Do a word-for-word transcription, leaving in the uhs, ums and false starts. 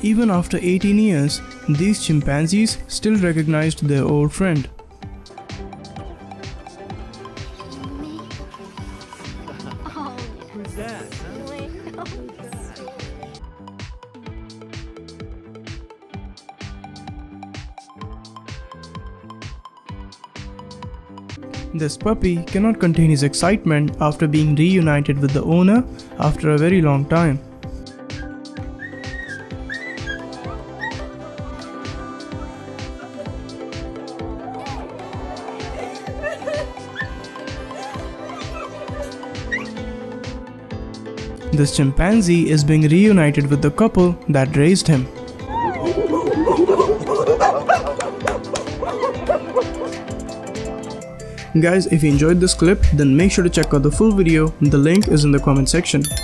Even after eighteen years, these chimpanzees still recognized their old friend. Who's that? This puppy cannot contain his excitement after being reunited with the owner after a very long time. This chimpanzee is being reunited with the couple that raised him. Guys, if you enjoyed this clip, then make sure to check out the full video. The link is in the comment section.